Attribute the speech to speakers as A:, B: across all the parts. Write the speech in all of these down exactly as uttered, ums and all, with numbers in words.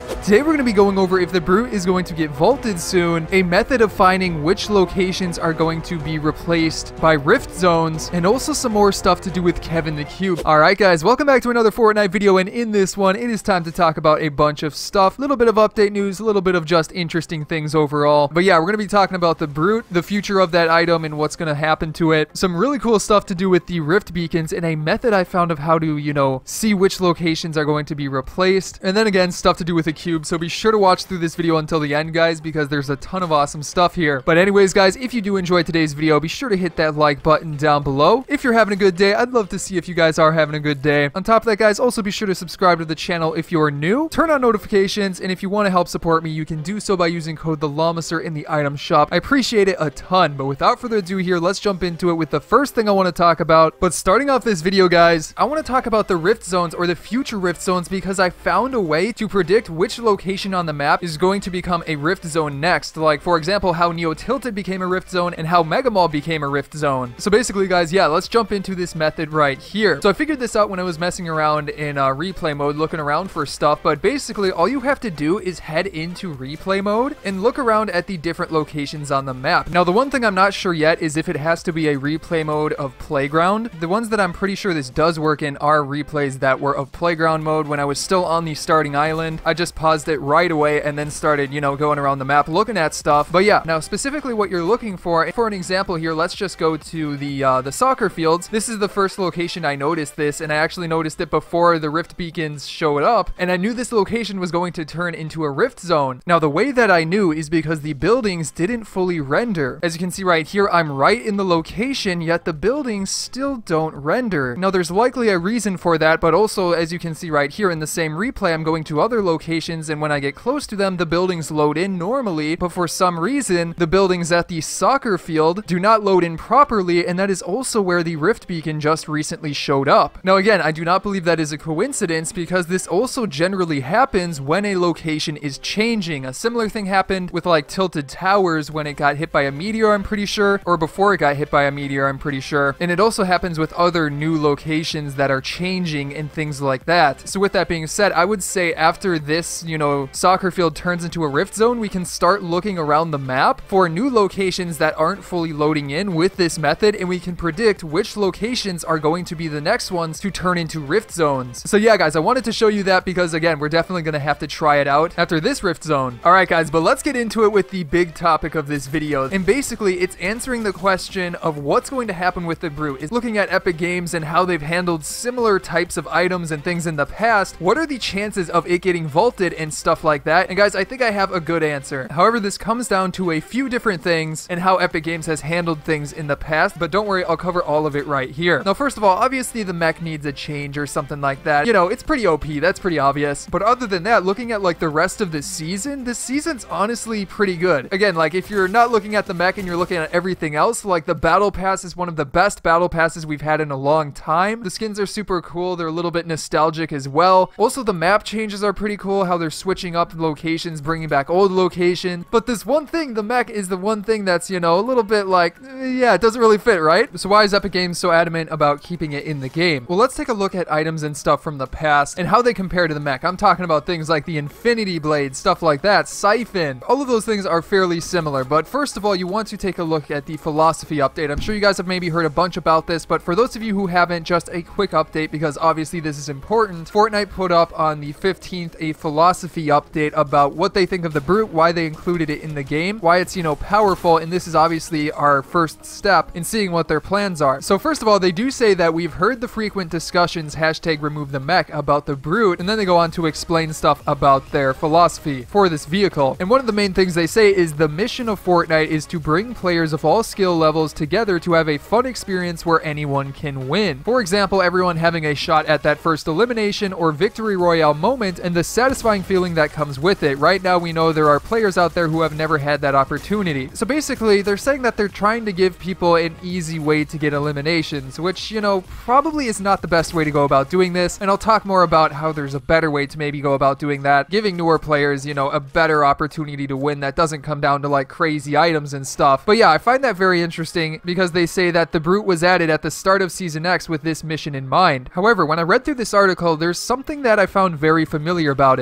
A: Today we're going to be going over if the Brute is going to get vaulted soon, a method of finding which locations are going to be replaced by Rift Zones, and also some more stuff to do with Kevin the Cube. Alright guys, welcome back to another Fortnite video, and in this one, it is time to talk about a bunch of stuff. A little bit of update news, a little bit of just interesting things overall. But yeah, we're going to be talking about the Brute, the future of that item, and what's going to happen to it. Some really cool stuff to do with the Rift Beacons, and a method I found of how to, you know, see which locations are going to be replaced. And then again, stuff to do with the Cube. So be sure to watch through this video until the end, guys, because there's a ton of awesome stuff here. But anyways, guys, if you do enjoy today's video, be sure to hit that like button down below. If you're having a good day, I'd love to see if you guys are having a good day. On top of that, guys, also be sure to subscribe to the channel if you're new. Turn on notifications, and if you want to help support me, you can do so by using code TheLlamaster in the item shop. I appreciate it a ton, but without further ado here, let's jump into it with the first thing I want to talk about. But starting off this video, guys, I want to talk about the Rift Zones, or the future Rift Zones, because I found a way to predict which location on the map is going to become a Rift Zone next. Like, for example, how Neo Tilted became a Rift Zone and how Mega Mall became a Rift Zone. So basically, guys, yeah, let's jump into this method right here. So I figured this out when I was messing around in uh, replay mode, looking around for stuff, but basically all you have to do is head into replay mode and look around at the different locations on the map. Now, the one thing I'm not sure yet is if it has to be a replay mode of Playground. The ones that I'm pretty sure this does work in are replays that were of Playground mode when I was still on the starting island. I just paused it right away and then started, you know, going around the map looking at stuff. But yeah, now specifically what you're looking for, for an example here, let's just go to the uh, the soccer fields. This is the first location I noticed this, and I actually noticed it before the Rift Beacons showed up, and I knew this location was going to turn into a Rift Zone. Now, the way that I knew is because the buildings didn't fully render. As you can see right here, I'm right in the location, yet the buildings still don't render. Now, there's likely a reason for that, but also, as you can see right here in the same replay, I'm going to other locations, and when I get close to them, the buildings load in normally, but for some reason, the buildings at the soccer field do not load in properly, and that is also where the Rift Beacon just recently showed up. Now, again, I do not believe that is a coincidence, because this also generally happens when a location is changing. A similar thing happened with, like, Tilted Towers when it got hit by a meteor, I'm pretty sure, or before it got hit by a meteor, I'm pretty sure, and it also happens with other new locations that are changing and things like that. So with that being said, I would say after this, you know, soccer field turns into a Rift Zone, we can start looking around the map for new locations that aren't fully loading in with this method, and we can predict which locations are going to be the next ones to turn into Rift Zones. So yeah, guys, I wanted to show you that because, again, we're definitely going to have to try it out after this Rift Zone. Alright, guys, but let's get into it with the big topic of this video, and basically it's answering the question of what's going to happen with the Brute. It's looking at Epic Games and how they've handled similar types of items and things in the past. What are the chances of it getting vaulted and stuff like that? And guys, I think I have a good answer. However, this comes down to a few different things and how Epic Games has handled things in the past, but don't worry, I'll cover all of it right here. Now, first of all, obviously the mech needs a change or something like that. You know, it's pretty O P, that's pretty obvious. But other than that, looking at like the rest of the season, this season's honestly pretty good. Again, like if you're not looking at the mech and you're looking at everything else, like the battle pass is one of the best battle passes we've had in a long time. The skins are super cool, they're a little bit nostalgic as well. Also, the map changes are pretty cool, how they're switching up locations, bringing back old locations. But this one thing, the mech, is the one thing that's, you know, a little bit like, eh, yeah, it doesn't really fit, right? So why is Epic Games so adamant about keeping it in the game? Well, let's take a look at items and stuff from the past and how they compare to the mech. I'm talking about things like the Infinity Blade, stuff like that, Siphon. All of those things are fairly similar, but first of all, you want to take a look at the philosophy update. I'm sure you guys have maybe heard a bunch about this, but for those of you who haven't, just a quick update, because obviously this is important. Fortnite put up on the fifteenth a philosophy update about what they think of the Brute, why they included it in the game, why it's, you know, powerful, and this is obviously our first step in seeing what their plans are. So first of all, they do say that we've heard the frequent discussions, hashtag remove the mech, about the Brute, and then they go on to explain stuff about their philosophy for this vehicle. And one of the main things they say is the mission of Fortnite is to bring players of all skill levels together to have a fun experience where anyone can win. For example, everyone having a shot at that first elimination or victory royale moment and the satisfying feeling that comes with it. Right now, we know there are players out there who have never had that opportunity. So basically, they're saying that they're trying to give people an easy way to get eliminations, which, you know, probably is not the best way to go about doing this. And I'll talk more about how there's a better way to maybe go about doing that, giving newer players, you know, a better opportunity to win that doesn't come down to like crazy items and stuff. But yeah, I find that very interesting because they say that the Brute was added at the start of Season X with this mission in mind. However, when I read through this article, there's something that I found very familiar about it.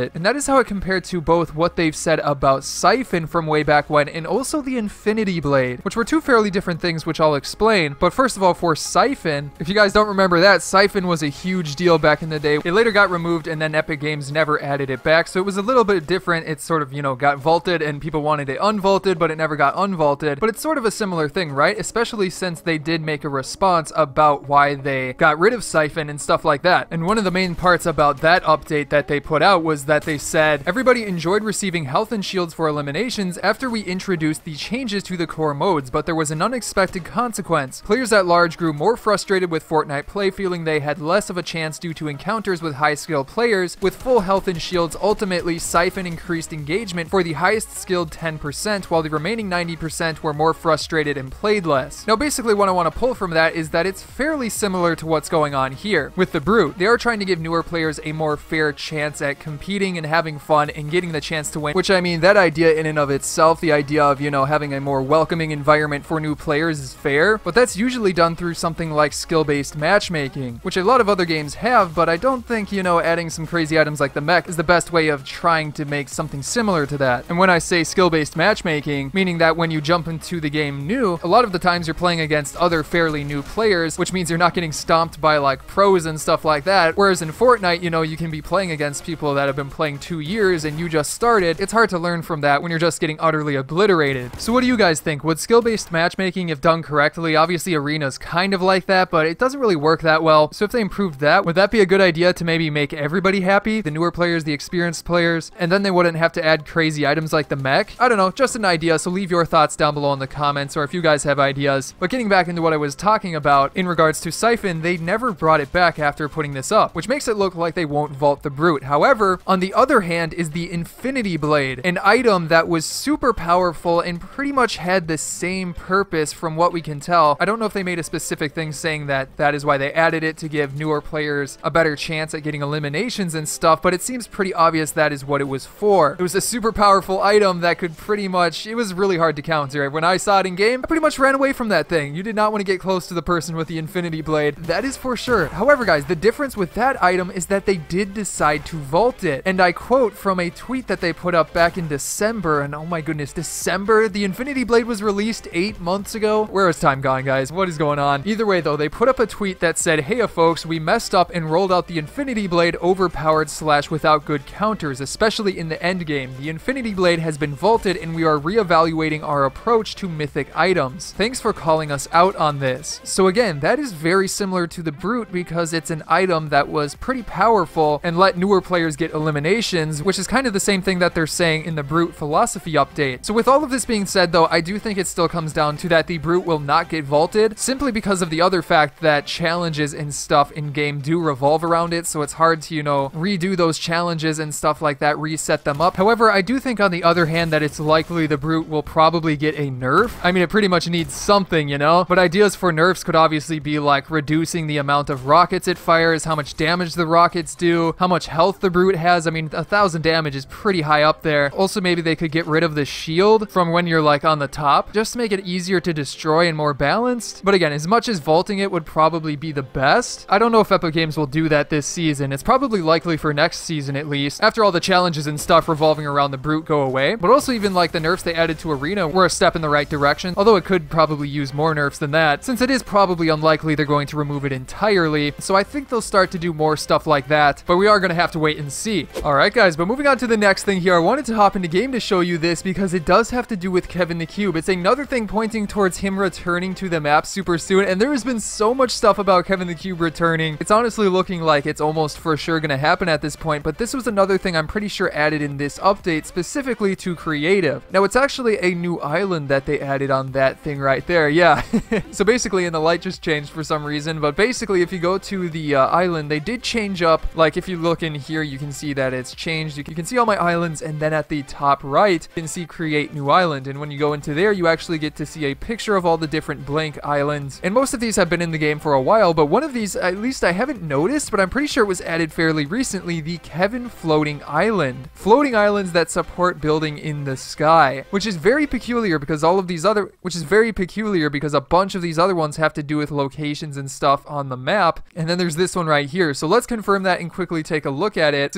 A: it, and that is how it compared to both what they've said about Siphon from way back when and also the Infinity Blade, which were two fairly different things, which I'll explain. But first of all, for Siphon, if you guys don't remember that, Siphon was a huge deal back in the day. It later got removed and then Epic Games never added it back, so it was a little bit different. It sort of, you know, got vaulted and people wanted it unvaulted, but it never got unvaulted. But it's sort of a similar thing, right? Especially since they did make a response about why they got rid of Siphon and stuff like that. And one of the main parts about that update that they put out was that they said everybody enjoyed receiving health and shields for eliminations after we introduced the changes to the core modes, but there was an unexpected consequence. Players at large grew more frustrated with Fortnite play, feeling they had less of a chance due to encounters with high-skilled players with full health and shields. Ultimately, Siphon increased engagement for the highest skilled ten percent, while the remaining ninety percent were more frustrated and played less. Now, basically what I want to pull from that is that it's fairly similar to what's going on here. With the Brute, they are trying to give newer players a more fair chance at competing and having fun and getting the chance to win, which I mean, that idea in and of itself, the idea of, you know, having a more welcoming environment for new players is fair, but that's usually done through something like skill-based matchmaking, which a lot of other games have, but I don't think, you know, adding some crazy items like the mech is the best way of trying to make something similar to that. And when I say skill-based matchmaking, meaning that when you jump into the game new, a lot of the times you're playing against other fairly new players, which means you're not getting stomped by like pros and stuff like that, whereas in Fortnite, you know, you can be playing against people that have been playing two years and you just started. It's hard to learn from that when you're just getting utterly obliterated. So what do you guys think? Would skill-based matchmaking, if done correctly, obviously Arena's kind of like that, but it doesn't really work that well. So if they improved that, would that be a good idea to maybe make everybody happy? The newer players, the experienced players, and then they wouldn't have to add crazy items like the mech? I don't know, just an idea, so leave your thoughts down below in the comments, or if you guys have ideas. But getting back into what I was talking about, in regards to Siphon, they never brought it back after putting this up, which makes it look like they won't vault the Brute. However, on the other hand is the Infinity Blade, an item that was super powerful and pretty much had the same purpose from what we can tell. I don't know if they made a specific thing saying that that is why they added it, to give newer players a better chance at getting eliminations and stuff, but it seems pretty obvious that is what it was for. It was a super powerful item that could pretty much, it was really hard to counter. When I saw it in game, I pretty much ran away from that thing. You did not want to get close to the person with the Infinity Blade. That is for sure. However, guys, the difference with that item is that they did decide to vault it. And I quote from a tweet that they put up back in December, and oh my goodness, December? The Infinity Blade was released eight months ago? Where is time gone, guys? What is going on? Either way, though, they put up a tweet that said, "Hey, folks, we messed up and rolled out the Infinity Blade overpowered slash without good counters, especially in the end game. The Infinity Blade has been vaulted and we are reevaluating our approach to mythic items. Thanks for calling us out on this." So again, that is very similar to the Brute because it's an item that was pretty powerful and let newer players get eliminations, which is kind of the same thing that they're saying in the Brute philosophy update. So with all of this being said, though, I do think it still comes down to that the Brute will not get vaulted, simply because of the other fact that challenges and stuff in game do revolve around it, so it's hard to, you know, redo those challenges and stuff like that, reset them up. However, I do think on the other hand that it's likely the Brute will probably get a nerf. I mean, it pretty much needs something, you know? But ideas for nerfs could obviously be like reducing the amount of rockets it fires, how much damage the rockets do, how much health the Brute has. I mean, a thousand damage is pretty high up there. Also, maybe they could get rid of the shield from when you're like on the top, just to make it easier to destroy and more balanced. But again, as much as vaulting it would probably be the best, I don't know if Epic Games will do that this season. It's probably likely for next season at least, after all the challenges and stuff revolving around the Brute go away. But also even like the nerfs they added to Arena were a step in the right direction, although it could probably use more nerfs than that, since it is probably unlikely they're going to remove it entirely. So I think they'll start to do more stuff like that, but we are going to have to wait and see. Alright guys, but moving on to the next thing here, I wanted to hop into game to show you this because it does have to do with Kevin the Cube. It's another thing pointing towards him returning to the map super soon, and there has been so much stuff about Kevin the Cube returning. It's honestly looking like it's almost for sure going to happen at this point, but this was another thing I'm pretty sure added in this update specifically to creative. Now it's actually a new island that they added on that thing right there, yeah. So basically, and the light just changed for some reason, but basically if you go to the uh, island, they did change up, like if you look in here, you can see that it's changed. You can see all my islands, and then at the top right, you can see create new island, and when you go into there, you actually get to see a picture of all the different blank islands, and most of these have been in the game for a while, but one of these, at least I haven't noticed, but I'm pretty sure it was added fairly recently, the Kevin Floating Island. Floating islands that support building in the sky, which is very peculiar because all of these other, which is very peculiar because a bunch of these other ones have to do with locations and stuff on the map, and then there's this one right here. So let's confirm that and quickly take a look at it. So yeah, as you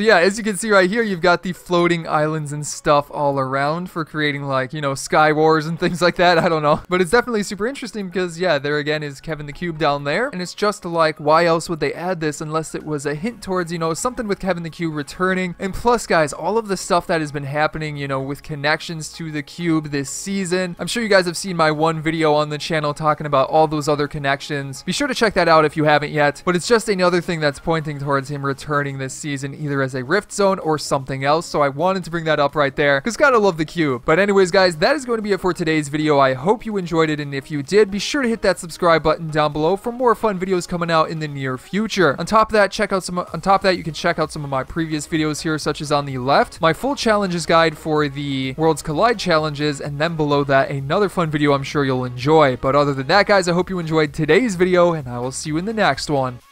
A: you can see right here, you've got the floating islands and stuff all around for creating, like, you know, Sky Wars and things like that. I don't know. But it's definitely super interesting because, yeah, there again is Kevin the Cube down there. And it's just like, why else would they add this unless it was a hint towards, you know, something with Kevin the Cube returning. And plus, guys, all of the stuff that has been happening, you know, with connections to the cube this season. I'm sure you guys have seen my one video on the channel talking about all those other connections. Be sure to check that out if you haven't yet. But it's just another thing that's pointing towards him returning this season, either as a Rift Zone or something else. So I wanted to bring that up right there because gotta love the cube. But anyways, guys, that is going to be it for today's video. I hope you enjoyed it, and if you did, be sure to hit that subscribe button down below for more fun videos coming out in the near future. On top of that, check out some on top of that you can check out some of my previous videos here, such as on the left, my full challenges guide for the Worlds Collide challenges, and then below that, another fun video I'm sure you'll enjoy. But other than that, guys, I hope you enjoyed today's video, and I will see you in the next one.